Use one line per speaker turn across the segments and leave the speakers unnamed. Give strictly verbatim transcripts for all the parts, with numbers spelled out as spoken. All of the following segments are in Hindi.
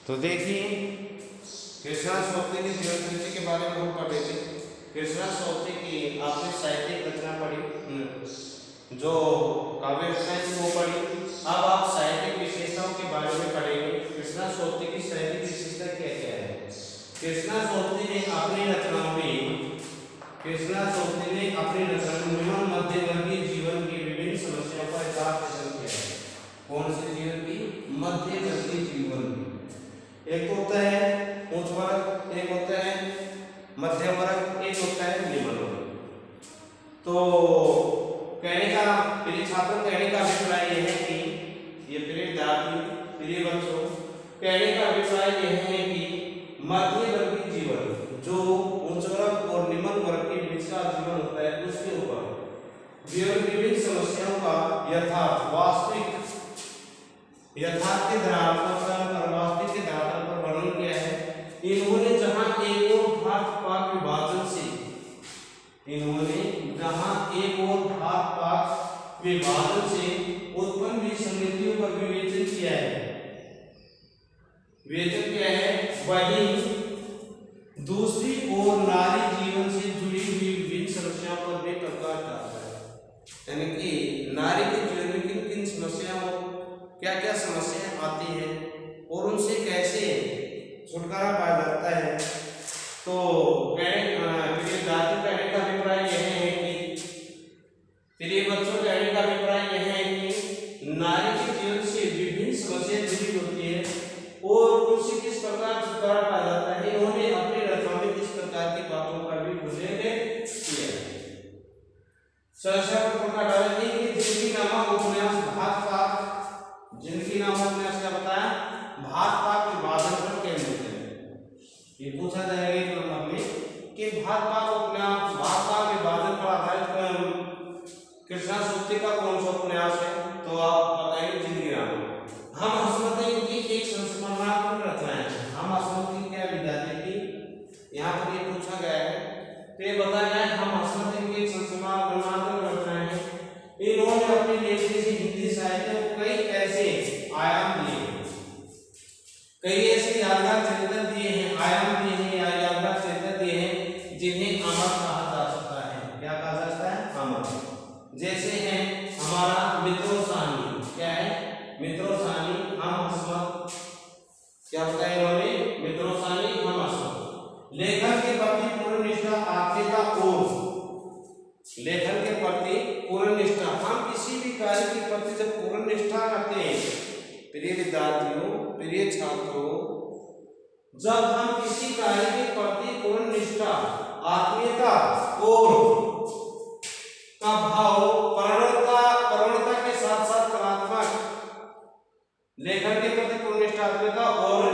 तो देखिए कृष्णा सोपते की जीवन कृति के बारे में हम पढ़े थे। कृष्णा सोपते की आपने साहित्यिक रचना पढ़ी, जो काव्य रचना थी वो पढ़ी। अब आप साहित्यिक विशेषताओं के बारे में पढ़ेंगे। कृष्णा सोपते की साहित्यिक विशेषता क्या क्या है। कृष्णा सोपते ने अपनी रचनाओं में कृष्णा सोपते ने अपनी रचनाओं में मध्यवर्गीय जीवन की विभिन्न समस्याओं का यथार्थन किया है। कौन से जीवन की? मध्यवर्गीय जीवन की। एक होता है उच्च वर्ग, एक होता है मध्यम वर्ग, एक होता है निम्न वर्ग। तो कहने का प्रिय छात्रों कहने का अभिप्राय यह है कि ये प्रिय विद्यार्थी प्रिय बच्चों कहने का अभिप्राय यह है कि मध्यवर्गीय जीवन जो उच्च वर्ग और निम्न वर्ग के बीच का जीवन होता है उसके ऊपर विभिन्न समस्याओं का यथार्थ वास्तविक यथार्थ के आधार पर वास्तविक के आधार पर वर्णन किया है। इन्होंने जहां एक और भात पाक विभाजन से इन्होंने जहां एक और भात पाक विभाजन से उत्पन्न विसंगतियों का विवेचन किया है विवेचन किया है वही दूसरी ओर नारी जीवन से जुड़ी हुई विभिन्न समस्याओं पर भी प्रकाश डालता है। यानी कि नारी के जीवन में किन किन समस्याओं क्या क्या समस्याएं आती है और उनसे कैसे छुटकारा पाया जाता है। तो प्रिय जाति कहने का अभिप्राय यह है कि प्रिय बच्चों कहने का अभिप्राय यह है कि नारी के जीवन से विभिन्न समस्याएं जुड़ी होती है और उनसे किस प्रकार छुटकारा पाया जाता है। इन्होंने अपनी रचनाओं में किस प्रकार की बातों का भी उल्लेख किया है। समस्या पर प्रकाश डालने की जिंदगी नामक उपन्यास भात पाक जिंदगी नामक उपन्यास क्या बताया? भात पाक विभाजन पर केंद्रित है। ये पूछा जाएगा एग्जाम में कि भात पाक उपन्यास भात पाक विभाजन पर आधारित कृष्णा सोपते का कौन सा उपन्यास है? तो आप बताइए जिंदगी नामक। हम हसमत की एक संस्मरणात्मक रचना है। हम हसमत की क्या विद्यार्थी की यहाँ पर ये पूछा गया है तो ये बताया गया हम हसमत की एक संस्मरणात्मक रचना है। इन्होंने अपनी लेखनी से हिंदी साहित्य को कई ऐसे आयाम दिए हैं कई ऐसे यादगार चरित्र दिए हैं आयाम दिए हैं या यादगार चरित्र दिए हैं जिन्हें अमर कहा जा सकता है। क्या कहा जा सकता है? अमर। जैसे है हमारा मित्रों सानी। क्या है? मित्रों सानी हम हसमत। क्या बताया इन्होंने? मित्रों सानी हम हसमत। लेखन के प्रति पूर्ण निष्ठा आत्मीयता और लेखन के प्रति पूर्ण निष्ठा। हम किसी भी कार्य के प्रति जब पूर्ण निष्ठा रखते हैं प्रिय विद्यार्थियों प्रिय छात्रों जब हम किसी कार्य के प्रति पूर्ण निष्ठा आत्मीयता और का भाव परवणता परवणता के साथ साथ कलात्मक लेखन के प्रति पूर्ण निष्ठा आत्मीयता और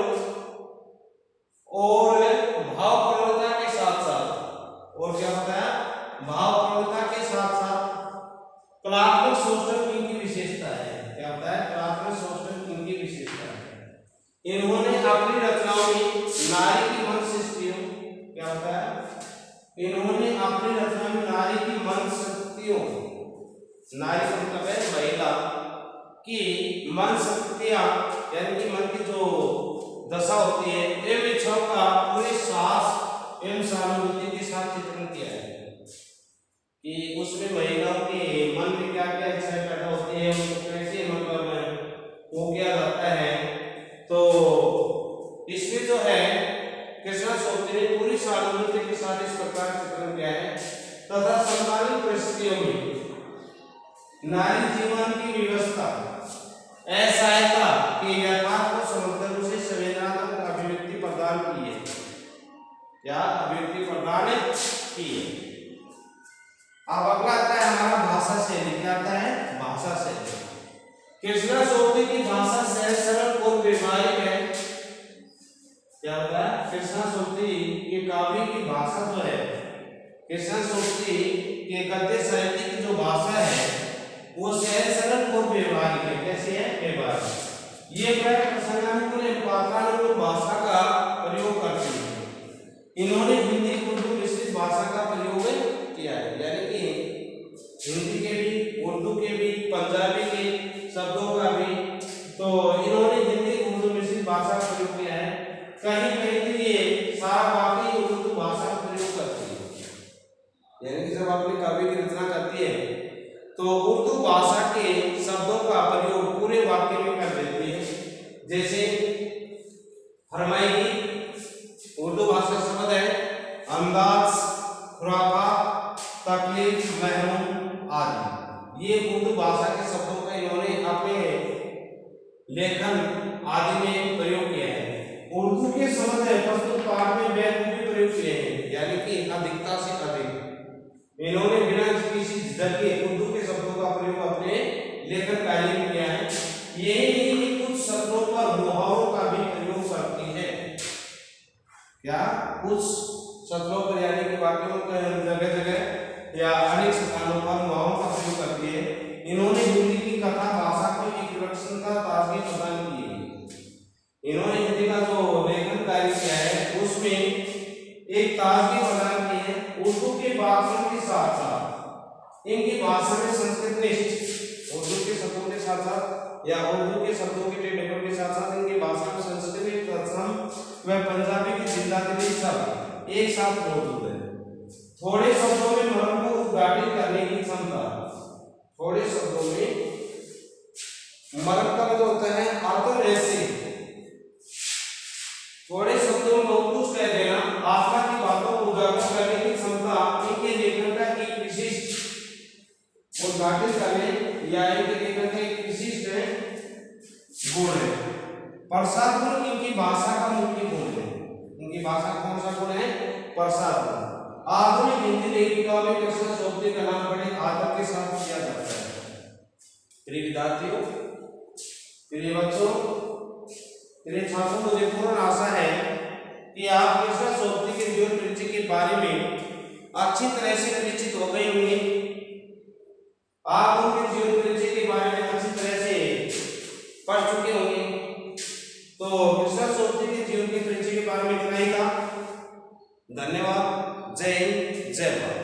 और भाव परवणता के साथ साथ और क्या होता है भाव प्रवणता के साथ साथ कलात्मक शोषण इनकी विशेषता है। क्या होता है? कलात्मक शोषण इनकी विशेषता है। इन्होंने अपनी रचनाओं में नारी की मन शक्तियों क्या होता है इन्होंने अपनी रचनाओं में नारी की मन शक्तियों नारी का मतलब है महिला की मन शक्तियां यानी कि मन की जो दशा होती है एवं इच्छाओं का पूरे साहस एवं सहानुभूति के साथ चित्रण किया है कि उसमें महिलाओं के मन में क्या क्या इच्छाएं पैदा होती है उनको कैसे मतलब वो किया जाता है। तो इसमें जो है कृष्णा सोपते ने पूरी सहानुभूति के साथ इस प्रकार चित्रण किया है तथा समकालीन परिस्थितियों में नारी जीवन की व्यवस्था असहायता के यथार्थ को समझकर उसे संवेदनात्मक अभिव्यक्ति प्रदान की है। क्या अभिव्यक्ति प्रदान की है? अब अगला आता है हमारा भाषा शैली। क्या आता है? भाषा शैली। कृष्णा सोपते की भाषा सहज सरल और व्यवहारिक है। क्या होता है? कृष्णा सोपते के काव्य की भाषा जो है कृष्णा सोपते के गद्य साहित्य की जो भाषा है वो सहज सरल और व्यवहारिक है। कैसे है? व्यवहारिक। ये प्रसंगानुकूल पात्रानुकूल भाषा का प्रयोग करते हैं। इन्होंने हिंदी उर्दू मिश्रित भाषा का प्रयोग किया है यानी कि हिंदी के भी उर्दू के भी पंजाबी के शब्दों का भी। तो इन्होंने हिंदी उर्दू मिश्रित भाषा का प्रयोग किया है कहीं कहीं तो ये सारा वाकई उर्दू भाषा का प्रयोग करती है। यानी कि जब अपनी काव्य की रचना करती है तो उर्दू भाषा के शब्दों का प्रयोग पूरे वाक्य में कर देती है। जैसे फरमाएगी, उर्दू भाषा शब्द है अंदाज, खुराफात, तकलीफ, महरूम आदि। ये उर्दू भाषा के शब्दों का इन्होंने अपने लेखन आदि में प्रयोग किया है। उर्दू के शब्द है प्रस्तुत पाठ में व्यर्थ भी प्रयोग किए हैं, यानी कि अधिकता से अधिक इन्होंने बिना किसी झिझक के उर्दू के शब्दों का प्रयोग अपने लेखन कार्य में किया है। यही नहीं कि कुछ शब्दों पर मुहावरों का भी प्रयोग करती है। क्या कुछ शब्दों पर यानी कि वाक्यों के जगह जगह या अनेक स्थानों पर मुहावरों का प्रयोग करती है। इन्होंने हिंदी की कथा भाषा को एक विलक्षणता ताजगी प्रदान की है। इन्होंने हिंदी का जो लेखन कार्य किया है उसमें एक ताजगी प्रदान की है। उर्दू के वाक्यों के साथ साथ इनकी भाषा में संस्कृत निष्ठ, उर्दू के शब्दों के साथ साथ या उर्दू के शब्दों के टेक्निकों के साथ साथ इनकी भाषा में संस्कृत, असम व पंजाबी की जिंदा दिली सब एक साथ मौजूद है। थोड़े शब्दों में मर्म को उद्घाटित करने की क्षमता, थोड़े शब्दों में मर्म का मतलब होता है आत्मरहस्य, थोड़े शब्दों में बहुत कुछ कह देना, आत्मा की बातों को उजागर करने की क्षमता इनके लेखन का एक विशिष्ट उद्घाटित करने या इनके लेखन का एक विशिष्ट गुण है। प्रसाद गुण इनकी भाषा का मुख्य गुण है। इनकी भाषा का कौन सा गुण है? प्रसाद गुण। आधुनिक हिंदी लेखिका में कृष्ण सोपती का नाम बड़े आदर के साथ किया जाता है। प्रिय विद्यार्थियों, प्रिय बच्चों, प्रिय छात्रों, मुझे पूर्ण आशा है कि आप कृष्ण सोपती के जीवन परिचय के बारे में अच्छी तरह से परिचित हो गए होंगे। आप उनके जीवन परिचय के बारे में अच्छी तरह से पढ़ चुके होंगे। तो कृष्ण सोपती के जीवन के परिचय के बारे में इतना ही था। धन्यवाद। जय हिंद, जय भारत।